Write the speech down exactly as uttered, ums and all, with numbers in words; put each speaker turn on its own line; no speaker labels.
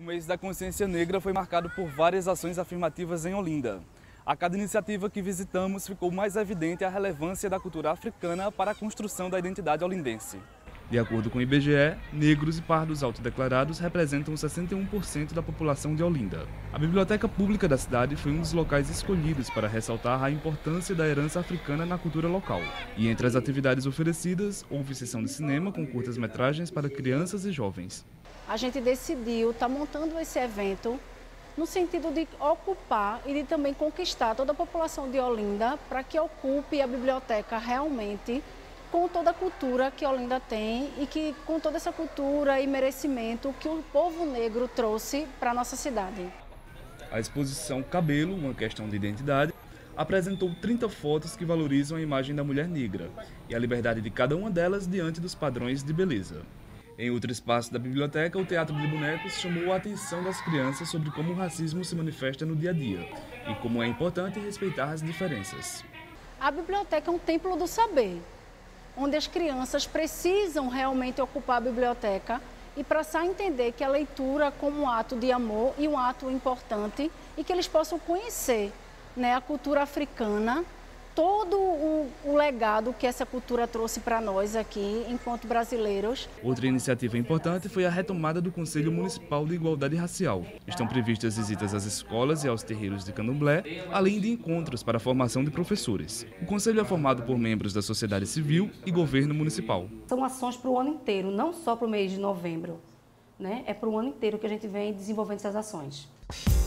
O mês da consciência negra foi marcado por várias ações afirmativas em Olinda. A cada iniciativa que visitamos ficou mais evidente a relevância da cultura africana para a construção da identidade olindense. De acordo com o I B G E, negros e pardos autodeclarados representam sessenta e um por cento da população de Olinda. A Biblioteca Pública da cidade foi um dos locais escolhidos para ressaltar a importância da herança africana na cultura local. E entre as atividades oferecidas, houve sessão de cinema com curtas-metragens para crianças e jovens.
A gente decidiu estar montando esse evento no sentido de ocupar e de também conquistar toda a população de Olinda para que ocupe a biblioteca realmente com toda a cultura que Olinda tem e que com toda essa cultura e merecimento que o povo negro trouxe para a nossa cidade.
A exposição Cabelo, uma questão de identidade, apresentou trinta fotos que valorizam a imagem da mulher negra e a liberdade de cada uma delas diante dos padrões de beleza. Em outro espaço da biblioteca, o Teatro de Bonecos chamou a atenção das crianças sobre como o racismo se manifesta no dia a dia e como é importante respeitar as diferenças.
A biblioteca é um templo do saber, onde as crianças precisam realmente ocupar a biblioteca e passar a entender que a leitura como um ato de amor e um ato importante e que eles possam conhecer, né, a cultura africana, todo o, o legado que essa cultura trouxe para nós aqui, enquanto brasileiros.
Outra iniciativa importante foi a retomada do Conselho Municipal de Igualdade Racial. Estão previstas visitas às escolas e aos terreiros de candomblé, além de encontros para a formação de professores. O Conselho é formado por membros da sociedade civil e governo municipal.
São ações para o ano inteiro, não só para o mês de novembro, né? É para o ano inteiro que a gente vem desenvolvendo essas ações.